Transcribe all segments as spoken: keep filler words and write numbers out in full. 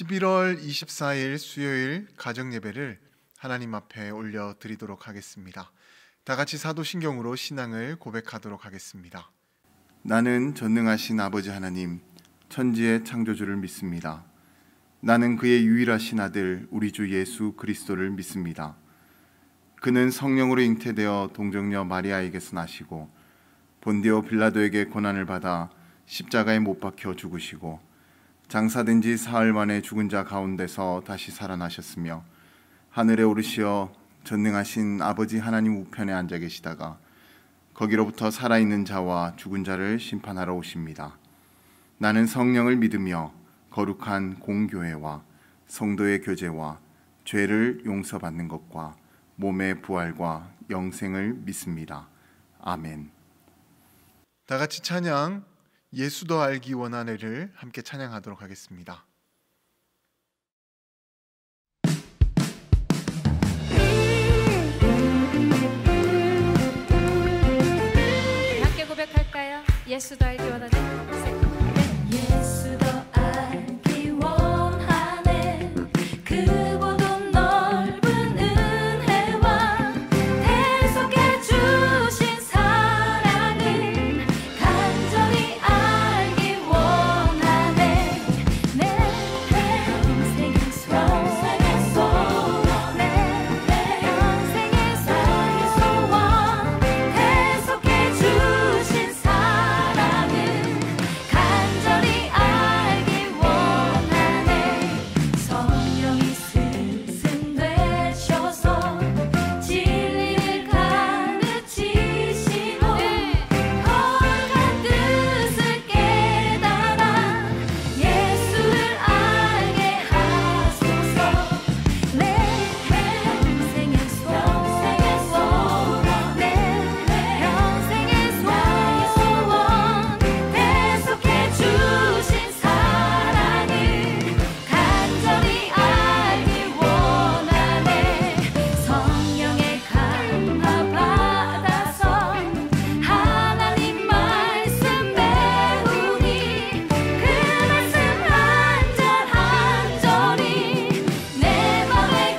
십일월 이십사일 수요일 가정예배를 하나님 앞에 올려드리도록 하겠습니다. 다 같이 사도신경으로 신앙을 고백하도록 하겠습니다. 나는 전능하신 아버지 하나님, 천지의 창조주를 믿습니다. 나는 그의 유일하신 아들 우리 주 예수 그리스도를 믿습니다. 그는 성령으로 잉태되어 동정녀 마리아에게서 나시고 본디오 빌라도에게 고난을 받아 십자가에 못 박혀 죽으시고 장사된 지 사흘 만에 죽은 자 가운데서 다시 살아나셨으며 하늘에 오르시어 전능하신 아버지 하나님 우편에 앉아 계시다가 거기로부터 살아있는 자와 죽은 자를 심판하러 오십니다. 나는 성령을 믿으며 거룩한 공교회와 성도의 교제와 죄를 용서받는 것과 몸의 부활과 영생을 믿습니다. 아멘. 다 같이 찬양 예수 더 알기 원하네를 함께 찬양하도록 하겠습니다. 함께 고백할까요? 예수 더 알기 원하네. 예수 더 알기 원하네. 그보다 넓은 은혜와 대속해 주신 사랑을 간절히 알기 원하네. 내 평생의 소원, 내 평생의 소원, 대속해 주신 사랑을 간절히 알기 원하네. 성령이 스승되셔서 진리를 가르치시고 거룩한 뜻을 깨달아 예수를 알게 하소서. 내 평생의 소원, 내 평생의 소원, 대속해 주신 사랑을 간절히 알기 원하네. 성령의 감화 받아서 하나님 말씀 배우니 그 말씀 한 절 한 절이 내 맘에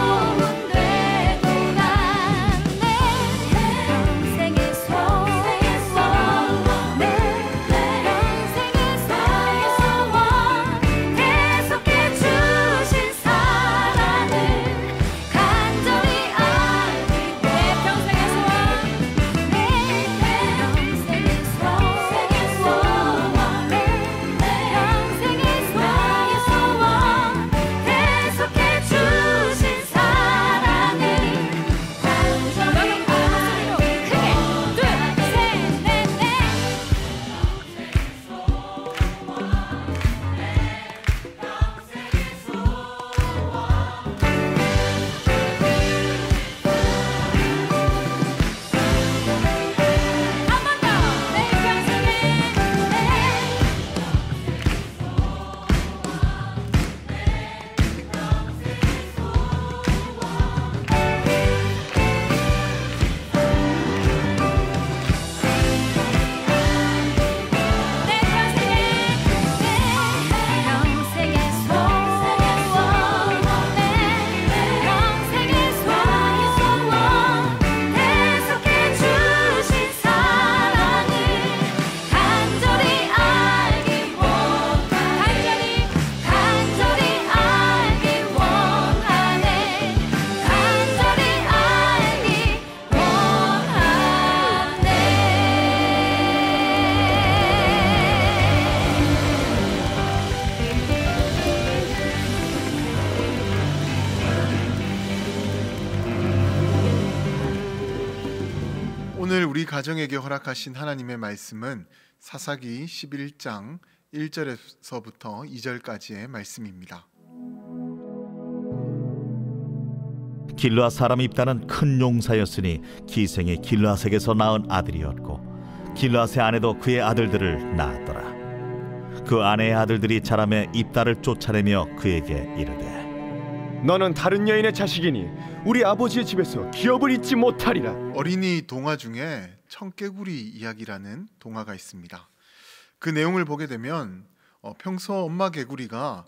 교훈되도다. 내 평생의 소원, 내 평생의 소원, 대속해 주신 사랑을 간절히 알기 내 평생의 소원, 내 평생의 소원, 내 평생의 소원, 대속해 주신 사랑을 간절히 알기 크게 둘, 셋, 넷, 넷. 한 번 더. 내 평생의 내 평생의 평생의 소원, 내 평생의 소원, 대속해 주신 사랑을 간절히 알기 원, 간절히 간절히 알기 원하네. 간절히 알기 원하네. 오늘 우리 가정에게 허락하신 하나님의 말씀은 사사기 십일장 일절에서부터 이절까지의 말씀입니다. 길르앗 사람 입다는 큰 용사였으니 기생이 길르앗에게서 낳은 아들이었고 길르앗의 아내도 그의 아들들을 낳았더라. 그 아내의 아들들이 자라매 입다를 쫓아내며 그에게 이르되 너는 다른 여인의 자식이니 우리 아버지의 집에서 기업을 잊지 못하리라. 어린이 동화 중에 청개구리 이야기라는 동화가 있습니다. 그 내용을 보게 되면 어, 평소 엄마 개구리가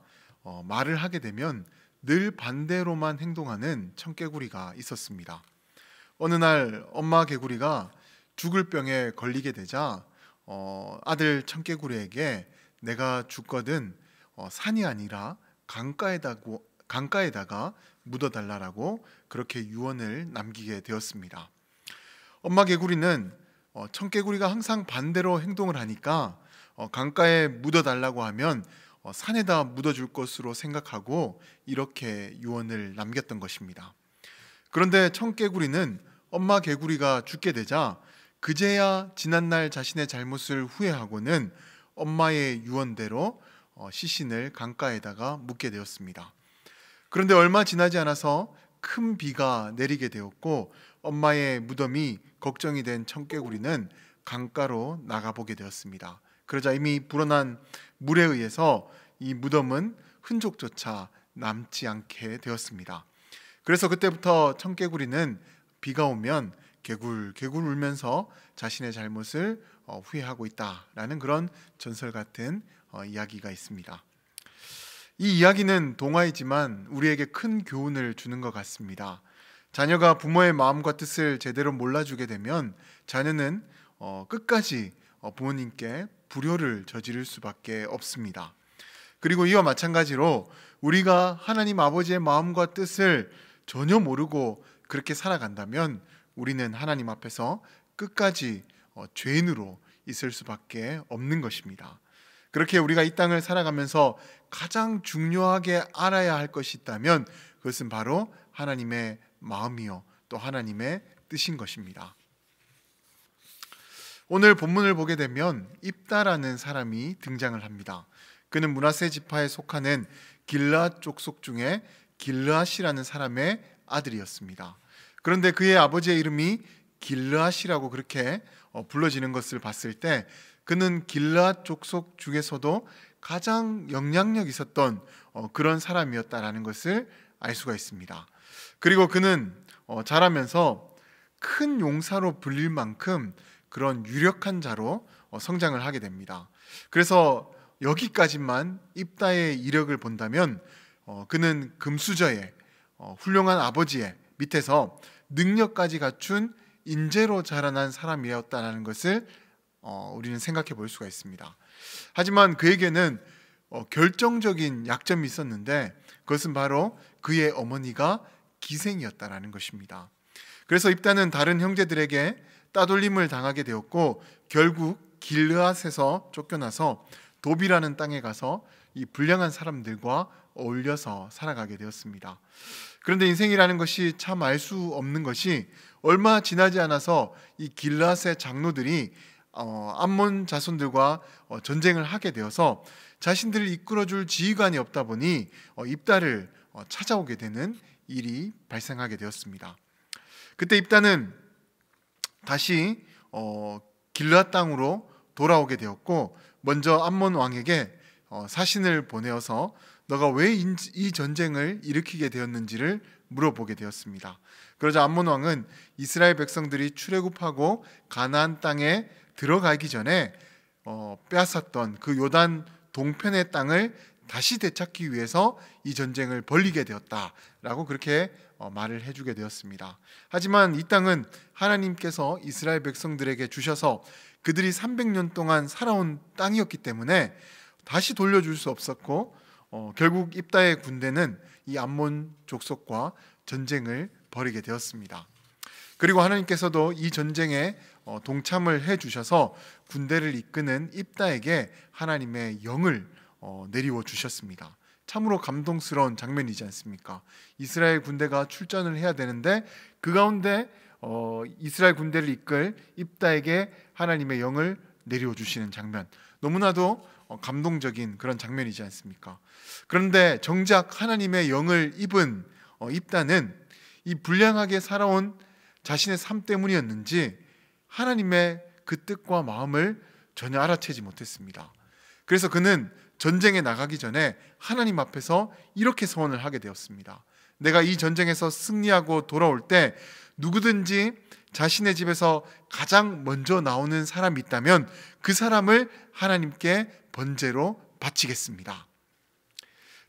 어, 말을 하게 되면 늘 반대로만 행동하는 청개구리가 있었습니다. 어느 날 엄마 개구리가 죽을 병에 걸리게 되자 어, 아들 청개구리에게 내가 죽거든 어, 산이 아니라 강가에다가, 강가에다가 묻어달라라고 그렇게 유언을 남기게 되었습니다. 엄마 개구리는 어, 청개구리가 항상 반대로 행동을 하니까 어, 강가에 묻어달라고 하면 어, 산에다 묻어줄 것으로 생각하고 이렇게 유언을 남겼던 것입니다. 그런데 청개구리는 엄마 개구리가 죽게 되자 그제야 지난날 자신의 잘못을 후회하고는 엄마의 유언대로 어, 시신을 강가에다가 묻게 되었습니다. 그런데 얼마 지나지 않아서 큰 비가 내리게 되었고 엄마의 무덤이 걱정이 된 청개구리는 강가로 나가보게 되었습니다. 그러자 이미 불어난 물에 의해서 이 무덤은 흔적조차 남지 않게 되었습니다. 그래서 그때부터 청개구리는 비가 오면 개굴 개굴 울면서 자신의 잘못을 후회하고 있다라는 그런 전설 같은 이야기가 있습니다. 이 이야기는 동화이지만 우리에게 큰 교훈을 주는 것 같습니다. 자녀가 부모의 마음과 뜻을 제대로 몰라주게 되면 자녀는 끝까지 부모님께 불효를 저지를 수밖에 없습니다. 그리고 이와 마찬가지로 우리가 하나님 아버지의 마음과 뜻을 전혀 모르고 그렇게 살아간다면 우리는 하나님 앞에서 끝까지 죄인으로 있을 수밖에 없는 것입니다. 그렇게 우리가 이 땅을 살아가면서 가장 중요하게 알아야 할 것이 있다면 그것은 바로 하나님의 마음이요 또 하나님의 뜻인 것입니다. 오늘 본문을 보게 되면 입다라는 사람이 등장을 합니다. 그는 므낫세 지파에 속하는 길르앗 족속 중에 길르앗이라는 사람의 아들이었습니다. 그런데 그의 아버지의 이름이 길르앗이라고 그렇게 불러지는 것을 봤을 때 그는 길르앗 족속 중에서도 가장 영향력 있었던 그런 사람이었다라는 것을 알 수가 있습니다. 그리고 그는 자라면서 큰 용사로 불릴 만큼 그런 유력한 자로 성장을 하게 됩니다. 그래서 여기까지만 입다의 이력을 본다면 그는 금수저의 훌륭한 아버지의 밑에서 능력까지 갖춘 인재로 자라난 사람이었다는 것을 어, 우리는 생각해 볼 수가 있습니다. 하지만 그에게는 어, 결정적인 약점이 있었는데 그것은 바로 그의 어머니가 기생이었다라는 것입니다. 그래서 입다는 다른 형제들에게 따돌림을 당하게 되었고 결국 길르앗에서 쫓겨나서 도비라는 땅에 가서 이 불량한 사람들과 어울려서 살아가게 되었습니다. 그런데 인생이라는 것이 참 알 수 없는 것이 얼마 지나지 않아서 이 길르앗의 장로들이 어, 암몬 자손들과 어, 전쟁을 하게 되어서 자신들을 이끌어줄 지휘관이 없다 보니 어, 입다를 어, 찾아오게 되는 일이 발생하게 되었습니다. 그때 입다는 다시 어, 길르앗 땅으로 돌아오게 되었고 먼저 암몬 왕에게 어, 사신을 보내어서 너가 왜 이 전쟁을 일으키게 되었는지를 물어보게 되었습니다. 그러자 암몬 왕은 이스라엘 백성들이 출애굽하고 가나안 땅에 들어가기 전에 어, 빼앗았던 그 요단 동편의 땅을 다시 되찾기 위해서 이 전쟁을 벌이게 되었다라고 그렇게 어, 말을 해주게 되었습니다. 하지만 이 땅은 하나님께서 이스라엘 백성들에게 주셔서 그들이 삼백 년 동안 살아온 땅이었기 때문에 다시 돌려줄 수 없었고 어, 결국 입다의 군대는 이 암몬 족속과 전쟁을 벌이게 되었습니다. 그리고 하나님께서도 이 전쟁에 어, 동참을 해주셔서 군대를 이끄는 입다에게 하나님의 영을 어, 내리워 주셨습니다. 참으로 감동스러운 장면이지 않습니까? 이스라엘 군대가 출전을 해야 되는데 그 가운데 어, 이스라엘 군대를 이끌 입다에게 하나님의 영을 내리워 주시는 장면, 너무나도 어, 감동적인 그런 장면이지 않습니까? 그런데 정작 하나님의 영을 입은 어, 입다는 이 불량하게 살아온 자신의 삶 때문이었는지 하나님의 그 뜻과 마음을 전혀 알아채지 못했습니다. 그래서 그는 전쟁에 나가기 전에 하나님 앞에서 이렇게 소원을 하게 되었습니다. 내가 이 전쟁에서 승리하고 돌아올 때 누구든지 자신의 집에서 가장 먼저 나오는 사람이 있다면 그 사람을 하나님께 번제로 바치겠습니다.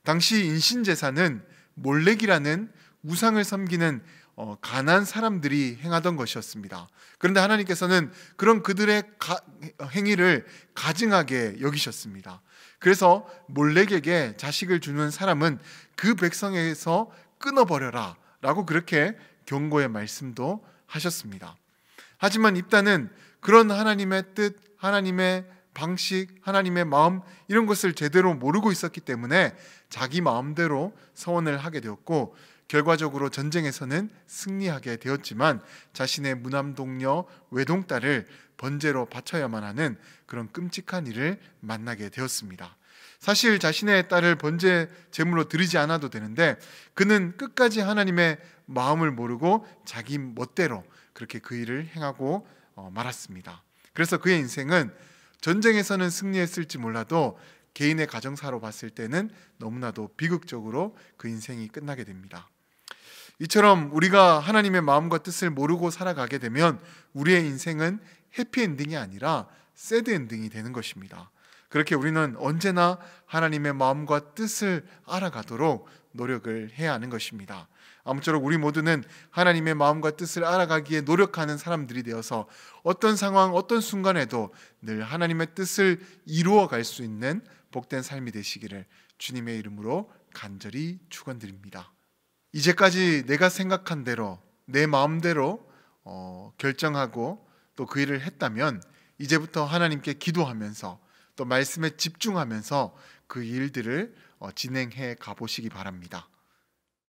당시 인신제사는 몰렉이라는 우상을 섬기는 어, 가난한 사람들이 행하던 것이었습니다. 그런데 하나님께서는 그런 그들의 가, 행위를 가증하게 여기셨습니다. 그래서 몰렉에게 자식을 주는 사람은 그 백성에서 끊어버려라 라고 그렇게 경고의 말씀도 하셨습니다. 하지만 입다는 그런 하나님의 뜻, 하나님의 방식, 하나님의 마음 이런 것을 제대로 모르고 있었기 때문에 자기 마음대로 서원을 하게 되었고 결과적으로 전쟁에서는 승리하게 되었지만 자신의 무남동녀 외동딸을 번제로 바쳐야만 하는 그런 끔찍한 일을 만나게 되었습니다. 사실 자신의 딸을 번제 제물로 드리지 않아도 되는데 그는 끝까지 하나님의 마음을 모르고 자기 멋대로 그렇게 그 일을 행하고 말았습니다. 그래서 그의 인생은 전쟁에서는 승리했을지 몰라도 개인의 가정사로 봤을 때는 너무나도 비극적으로 그 인생이 끝나게 됩니다. 이처럼 우리가 하나님의 마음과 뜻을 모르고 살아가게 되면 우리의 인생은 해피엔딩이 아니라 새드엔딩이 되는 것입니다. 그렇게 우리는 언제나 하나님의 마음과 뜻을 알아가도록 노력을 해야 하는 것입니다. 아무쪼록 우리 모두는 하나님의 마음과 뜻을 알아가기에 노력하는 사람들이 되어서 어떤 상황, 어떤 순간에도 늘 하나님의 뜻을 이루어갈 수 있는 복된 삶이 되시기를 주님의 이름으로 간절히 축원드립니다. 이제까지 내가 생각한 대로 내 마음대로 어, 결정하고 또 그 일을 했다면 이제부터 하나님께 기도하면서 또 말씀에 집중하면서 그 일들을 어, 진행해 가보시기 바랍니다.